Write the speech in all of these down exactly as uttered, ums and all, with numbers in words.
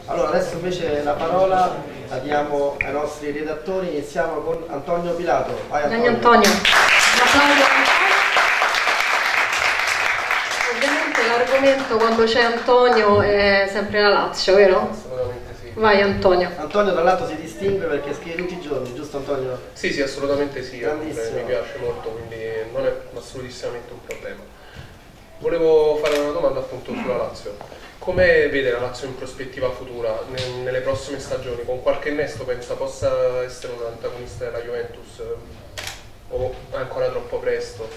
Allora adesso invece la parola la diamo ai nostri redattori, iniziamo con Antonio Pilato. Vai Antonio. Antonio. Ovviamente l'argomento quando c'è Antonio è sempre la Lazio, vero? Assolutamente sì. Vai Antonio. Antonio tra l'altro si distingue perché scrive tutti i giorni, giusto Antonio? Sì, sì, assolutamente sì, Grandissimo. mi piace molto, quindi non è assolutissimamente un problema. Volevo fare una domanda appunto sulla Lazio. Come vede la Lazio in prospettiva futura, nelle prossime stagioni? Con qualche innesto pensa possa essere un antagonista della Juventus o è ancora troppo presto?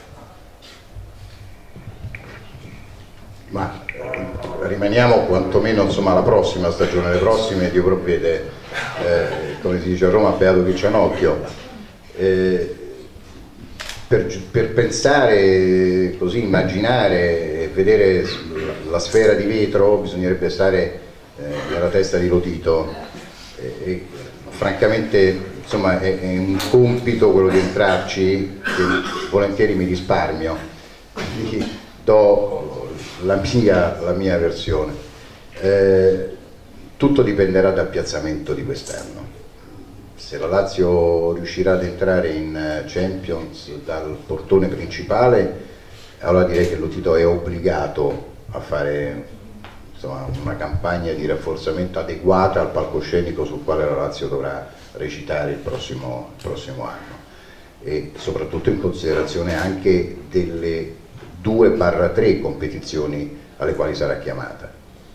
Ma rimaniamo quantomeno insomma alla prossima stagione, le prossime Dio provvede, eh, come si dice a Roma, beato chi c'ha un occhio. Eh, per, per pensare così, immaginare e vedere la sfera di vetro bisognerebbe stare eh, nella testa di Lotito e, e francamente insomma è, è un compito quello di entrarci che volentieri mi risparmio, quindi do la mia, la mia versione. Eh, tutto dipenderà dal piazzamento di quest'anno. Se la Lazio riuscirà ad entrare in Champions dal portone principale, allora direi che Lotito è obbligato a fare insomma, una campagna di rafforzamento adeguata al palcoscenico sul quale la Lazio dovrà recitare il prossimo, il prossimo anno, e soprattutto in considerazione anche delle due tre competizioni alle quali sarà chiamata.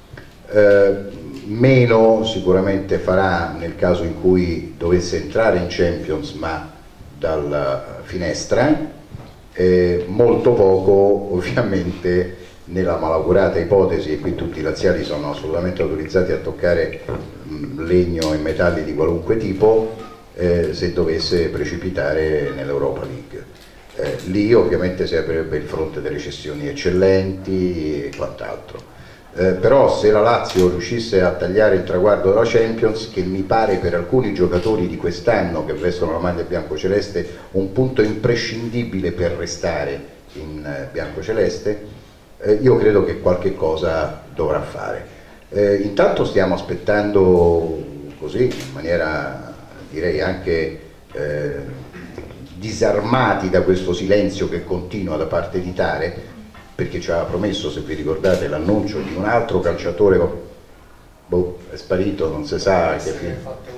Eh, meno sicuramente farà nel caso in cui dovesse entrare in Champions ma dalla finestra, eh, molto poco ovviamente nella malaugurata ipotesi, e qui tutti i laziali sono assolutamente autorizzati a toccare mh, legno e metalli di qualunque tipo, eh, se dovesse precipitare nell'Europa League. Eh, lì ovviamente si aprirebbe il fronte delle cessioni eccellenti e quant'altro. Eh, però se la Lazio riuscisse a tagliare il traguardo della Champions, che mi pare per alcuni giocatori di quest'anno che vestono la maglia biancoceleste un punto imprescindibile per restare in eh, biancoceleste, eh, io credo che qualche cosa dovrà fare. Eh, intanto stiamo aspettando così, in maniera direi anche eh, disarmati da questo silenzio che continua da parte di Tare, perché ci aveva promesso, se vi ricordate, l'annuncio di un altro calciatore, boh, è sparito, non si sa che fine.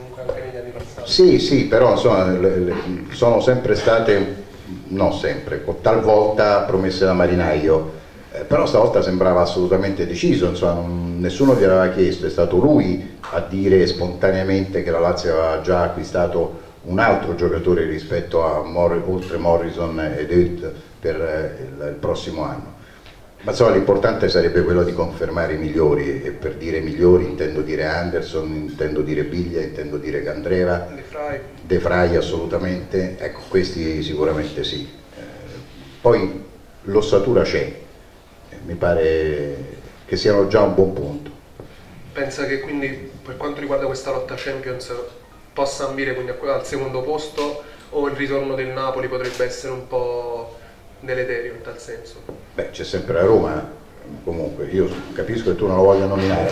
Sì, sì, però insomma le, le, sono sempre state, no sempre, talvolta promesse da marinaio, eh, però stavolta sembrava assolutamente deciso, insomma non, nessuno gli aveva chiesto, è stato lui a dire spontaneamente che la Lazio aveva già acquistato un altro giocatore rispetto a Mor oltre Morrison ed Hoyt per eh, il, il prossimo anno. Ma insomma l'importante sarebbe quello di confermare i migliori, e per dire migliori intendo dire Anderson, intendo dire Biglia, intendo dire Candreva, De Vrij, De Vrij assolutamente, ecco questi sicuramente sì. Eh, poi l'ossatura c'è, eh, mi pare che siano già un buon punto. pensa che quindi per quanto riguarda questa lotta Champions possa ambire quindi al secondo posto, o il ritorno del Napoli potrebbe essere un po' deleterio in tal senso? Beh, c'è sempre la Roma, comunque io capisco che tu non lo voglia nominare.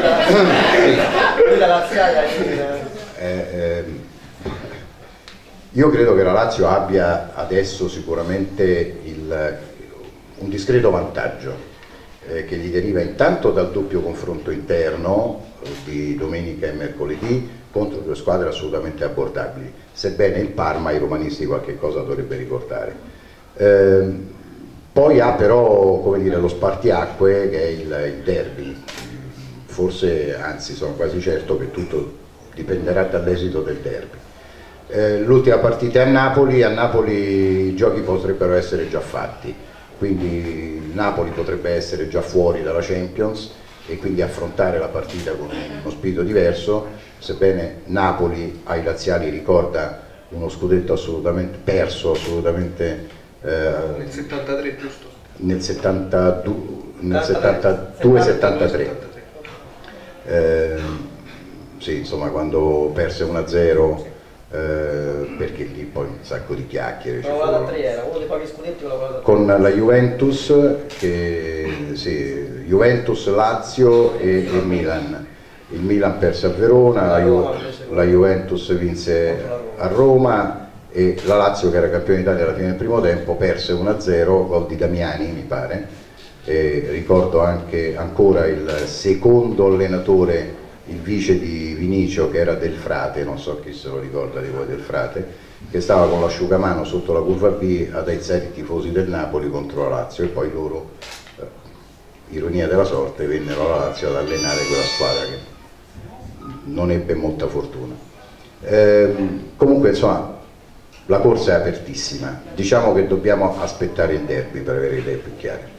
eh, eh, io credo che la Lazio abbia adesso sicuramente il, un discreto vantaggio eh, che gli deriva intanto dal doppio confronto interno eh, di domenica e mercoledì contro due squadre assolutamente abbordabili, sebbene il Parma ai romanisti qualche cosa dovrebbe ricordare. Eh, poi ha però, come dire, lo spartiacque che è il, il derby, forse, anzi sono quasi certo che tutto dipenderà dall'esito del derby. Eh, l'ultima partita è a Napoli, a Napoli i giochi potrebbero essere già fatti, quindi il Napoli potrebbe essere già fuori dalla Champions e quindi affrontare la partita con uno spirito diverso, sebbene Napoli ai laziali ricorda uno scudetto assolutamente perso, assolutamente Eh, nel settantatré, giusto? Nel settantadue, nel settantadue settantatré. Eh, sì, insomma, quando perse uno a zero, eh, perché lì poi un sacco di chiacchiere. Era uno dei pochi scudetti con la Juventus, che, sì, Juventus, Lazio e, e Milan. il Milan perse a Verona, la, Ju la Juventus vinse a Roma e la Lazio, che era campione d'Italia alla fine del primo tempo, perse uno a zero, gol di Damiani mi pare. E ricordo anche ancora il secondo allenatore, il vice di Vinicio, che era Del Frate, non so chi se lo ricorda di voi Del Frate, che stava con l'asciugamano sotto la curva B ad aizzare i tifosi del Napoli contro la Lazio, e poi loro, eh, ironia della sorte, vennero alla Lazio ad allenare quella squadra che non ebbe molta fortuna. Eh, comunque insomma la corsa è apertissima, diciamo che dobbiamo aspettare il derby per avere idee più chiare.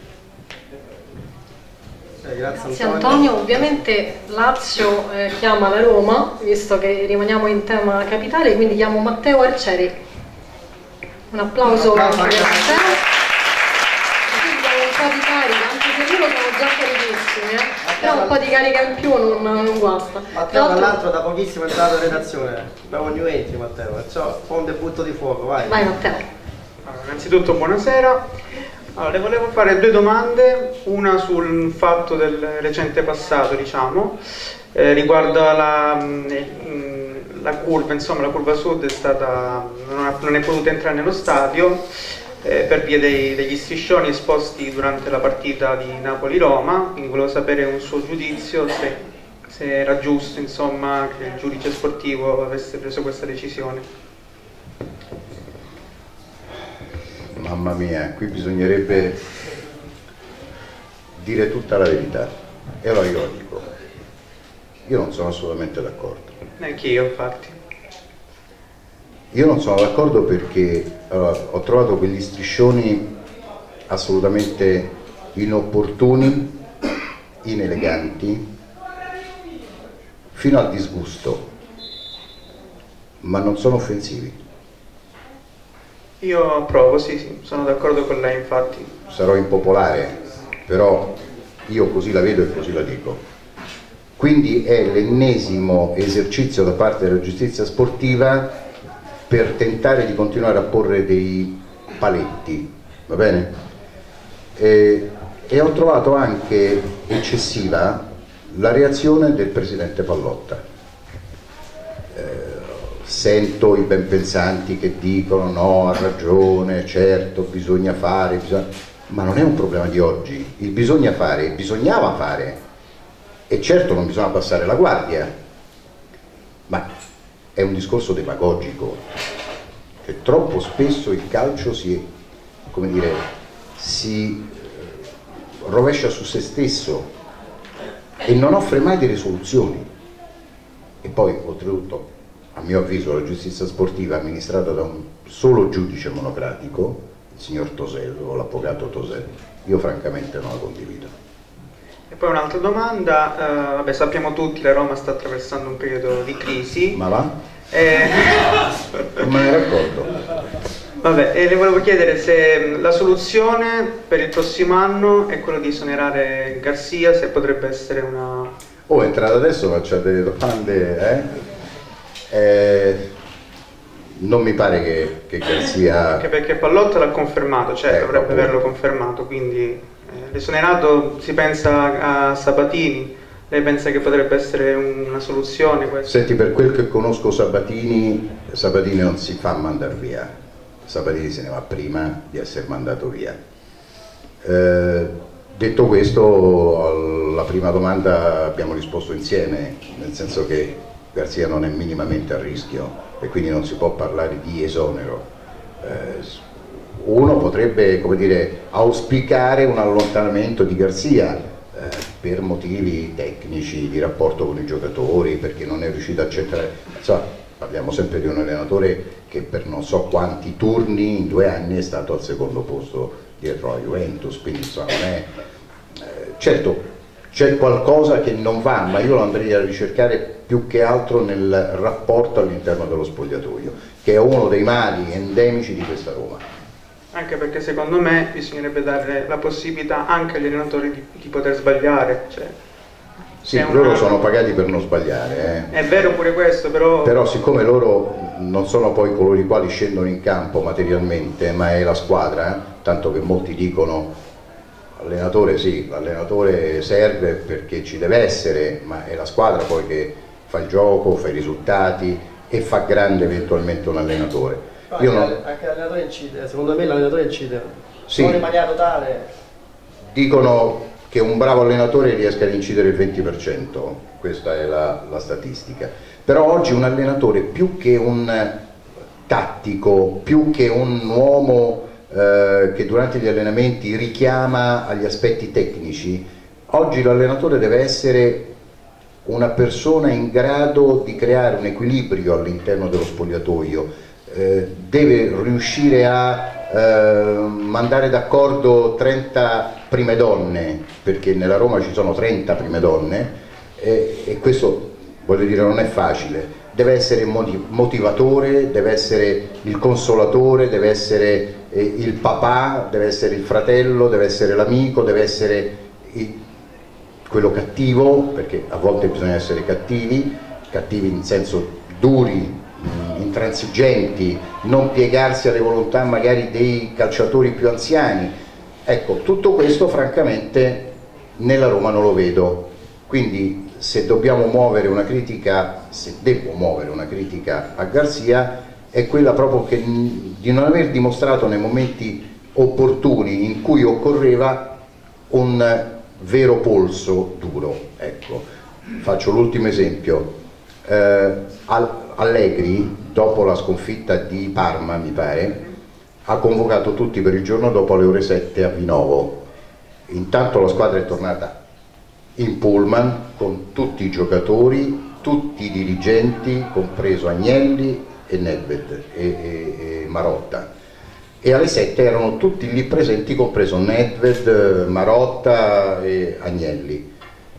Eh, grazie, Grazie Antonio. Antonio. Ovviamente Lazio eh, chiama la Roma, visto che rimaniamo in tema capitale, quindi chiamo Matteo Arcieri. Un applauso Un per applauso. Matteo. Così diamo un po' di carica, anche se loro sono già carichissimi, eh? però un po' di carica in più non, non guasta. Matteo tra l'altro da pochissimo è entrato in redazione, abbiamo new entry Matteo, perciò fa un debutto di fuoco, vai. Vai Matteo. Allora, innanzitutto buonasera. Allora, le volevo fare due domande, una sul fatto del recente passato, diciamo, eh, riguardo alla mh, la curva, insomma la curva sud è stata, non, ha, non è potuta entrare nello stadio eh, per via dei, degli striscioni esposti durante la partita di Napoli-Roma, quindi volevo sapere un suo giudizio, se, se era giusto, insomma, che il giudice sportivo avesse preso questa decisione. Mamma mia, qui bisognerebbe dire tutta la verità, e allora io la dico, io non sono assolutamente d'accordo. Neanch'io, infatti. Io non sono d'accordo perché allora, ho trovato quegli striscioni assolutamente inopportuni, ineleganti, fino al disgusto, ma non sono offensivi. Io approvo, sì, sì, sono d'accordo con lei, infatti. Sarò impopolare, però io così la vedo e così la dico. Quindi è l'ennesimo esercizio da parte della giustizia sportiva per tentare di continuare a porre dei paletti, va bene? E, e ho trovato anche eccessiva la reazione del presidente Pallotta. Sento i benpensanti che dicono no, ha ragione, certo, bisogna fare, bisogna... ma non è un problema di oggi, il bisogna fare, bisognava fare, e certo non bisogna passare la guardia, ma è un discorso demagogico, che troppo spesso il calcio si, come dire, si rovescia su se stesso e non offre mai delle soluzioni. E poi oltretutto, a mio avviso, la giustizia sportiva amministrata da un solo giudice monocratico, il signor Tosello, l'avvocato Tosello, io francamente non la condivido. E poi un'altra domanda, eh, vabbè, sappiamo tutti che la Roma sta attraversando un periodo di crisi. Ma va? E... non me ne raccordo. Vabbè, e le volevo chiedere se la soluzione per il prossimo anno è quello di esonerare Garcia, se potrebbe essere una... Oh, è entrato adesso, faccio delle domande, eh? Eh, non mi pare che, che Garcia... Anche perché Pallotta l'ha confermato, cioè Eh, dovrebbe appunto. averlo confermato, quindi eh, l'esonerato si pensa a Sabatini, lei pensa che potrebbe essere una soluzione questa? Senti, per quel che conosco Sabatini, Sabatini non si fa mandare via, Sabatini se ne va prima di essere mandato via. Eh, detto questo, alla prima domanda abbiamo risposto insieme, nel senso che Garcia non è minimamente a rischio e quindi non si può parlare di esonero. Eh, uno potrebbe, come dire, auspicare un allontanamento di Garcia eh, per motivi tecnici, di rapporto con i giocatori, perché non è riuscito a centrare. Insomma, parliamo sempre di un allenatore che per non so quanti turni in due anni è stato al secondo posto dietro la Juventus, quindi insomma non è... Eh, certo, c'è qualcosa che non va, ma io lo andrei a ricercare più che altro nel rapporto all'interno dello spogliatoio, che è uno dei mali endemici di questa Roma. Anche perché secondo me bisognerebbe dare la possibilità anche agli allenatori di, di poter sbagliare. Cioè, sì, è loro una... sono pagati per non sbagliare. Eh. È vero pure questo, però... Però siccome loro non sono poi coloro i quali scendono in campo materialmente, ma è la squadra, eh, tanto che molti dicono L'allenatore sì, l'allenatore serve perché ci deve essere, ma è la squadra poi che fa il gioco, fa i risultati e fa grande eventualmente un allenatore. Io anche, non... anche l'allenatore incide, secondo me l'allenatore incide, sì, non in maniera totale. Dicono che un bravo allenatore riesca ad incidere il venti per cento, questa è la, la statistica, però oggi un allenatore più che un tattico, più che un uomo eh, che durante gli allenamenti richiama agli aspetti tecnici, oggi l'allenatore deve essere una persona in grado di creare un equilibrio all'interno dello spogliatoio, eh, deve riuscire a eh, mandare d'accordo trenta prime donne, perché nella Roma ci sono trenta prime donne, eh, e questo voglio dire non è facile. Deve essere motivatore, deve essere il consolatore, deve essere eh, il papà, deve essere il fratello, deve essere l'amico, deve essere il, quello cattivo, perché a volte bisogna essere cattivi, cattivi in senso duri, intransigenti, non piegarsi alle volontà magari dei calciatori più anziani. Ecco, tutto questo francamente nella Roma non lo vedo, quindi se dobbiamo muovere una critica, se devo muovere una critica a Garcia, è quella proprio che, di non aver dimostrato nei momenti opportuni in cui occorreva un vero polso duro. Ecco, faccio l'ultimo esempio, eh, Allegri dopo la sconfitta di Parma mi pare ha convocato tutti per il giorno dopo alle ore sette a Vinovo. Intanto la squadra è tornata in pullman con tutti i giocatori, tutti i dirigenti, compreso Agnelli e Nedved e, e, e Marotta, e alle sette erano tutti lì presenti, compreso Nedved, Marotta e Agnelli.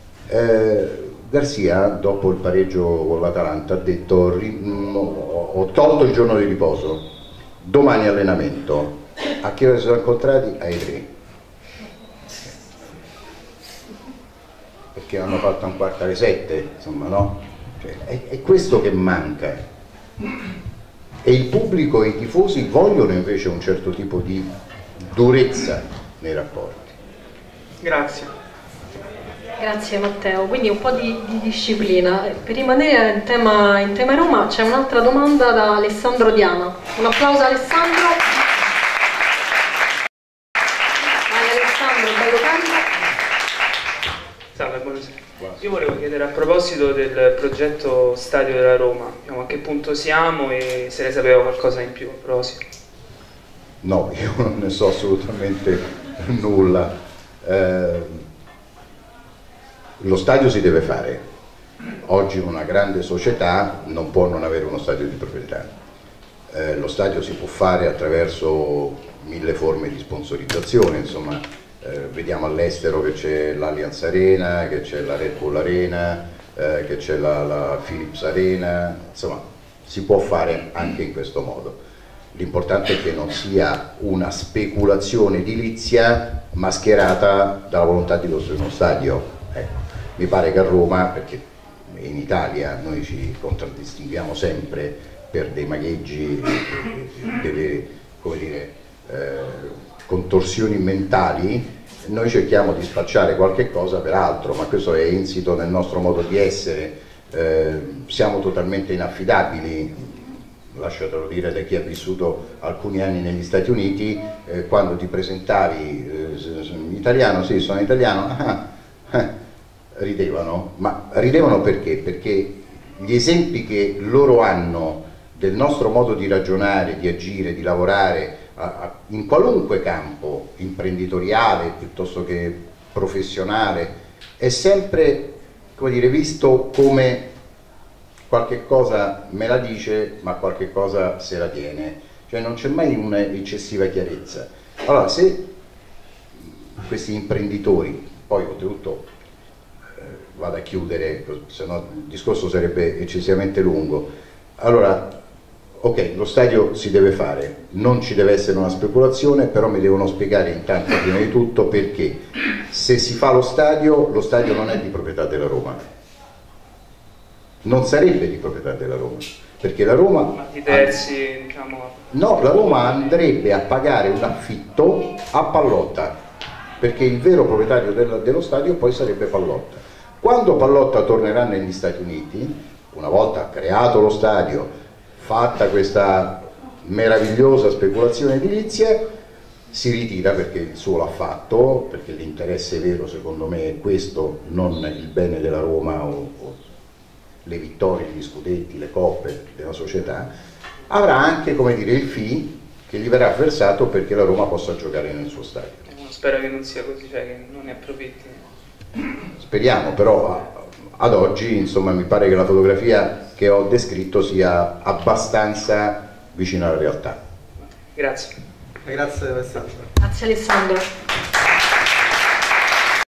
eh, Garcia dopo il pareggio con l'Atalanta ha detto ho tolto il giorno di riposo, domani allenamento. A che ora si sono incontrati? Ai tre, perché hanno fatto un quarto alle sette, insomma, no? Cioè, è, è questo che manca, e il pubblico e i tifosi vogliono invece un certo tipo di durezza nei rapporti. Grazie. Grazie Matteo, quindi un po' di, di disciplina. Per rimanere in tema, in tema Roma c'è un'altra domanda da Alessandro Diana. Un applauso a Alessandro. Vai Alessandro, bello carico. Salve, buonasera. Io volevo chiedere a proposito del progetto Stadio della Roma, diciamo, a che punto siamo e se ne sapeva qualcosa in più a proposito. No, io non ne so assolutamente nulla. Eh, Lo stadio si deve fare. Oggi una grande società non può non avere uno stadio di proprietà. Eh, lo stadio si può fare attraverso mille forme di sponsorizzazione, insomma, eh, vediamo all'estero che c'è l'Allianz Arena, che c'è la Red Bull Arena, eh, che c'è la, la Philips Arena, insomma, si può fare anche in questo modo. L'importante è che non sia una speculazione edilizia mascherata dalla volontà di costruire uno stadio. Ecco. Mi pare che a Roma, perché in Italia noi ci contraddistinguiamo sempre per dei magheggi, delle, come dire, eh, contorsioni mentali, noi cerchiamo di spacciare qualche cosa per altro, ma questo è insito nel nostro modo di essere, eh, siamo totalmente inaffidabili. Lasciatelo dire da chi ha vissuto alcuni anni negli Stati Uniti, eh, quando ti presentavi eh, italiano, sì sono italiano, ah, eh, ridevano, ma ridevano perché? Perché gli esempi che loro hanno del nostro modo di ragionare, di agire, di lavorare a, a, in qualunque campo, imprenditoriale piuttosto che professionale, è sempre, come dire, visto come qualche cosa me la dice ma qualche cosa se la tiene, cioè non c'è mai un'eccessiva chiarezza. Allora, se questi imprenditori, poi oltretutto vado a chiudere, se no il discorso sarebbe eccessivamente lungo. Allora, ok, lo stadio si deve fare, non ci deve essere una speculazione, però mi devono spiegare intanto prima di tutto perché se si fa lo stadio, lo stadio non è di proprietà della Roma, non sarebbe di proprietà della Roma, perché la Roma... Ma di terzi, diciamo... No, la Roma andrebbe a pagare un affitto a Pallotta, perché il vero proprietario del, dello stadio poi sarebbe Pallotta. Quando Pallotta tornerà negli Stati Uniti, una volta creato lo stadio, fatta questa meravigliosa speculazione edilizia, si ritira perché il suo l'ha fatto, perché l'interesse vero secondo me è questo, non il bene della Roma o, o le vittorie, gli scudetti, le coppe della società. Avrà anche, come dire, il fee che gli verrà versato perché la Roma possa giocare nel suo stadio. Spero che non sia così, cioè che non ne approfitti. Speriamo, però ad oggi insomma mi pare che la fotografia che ho descritto sia abbastanza vicina alla realtà. Grazie. Grazie Alessandro. Grazie Alessandro.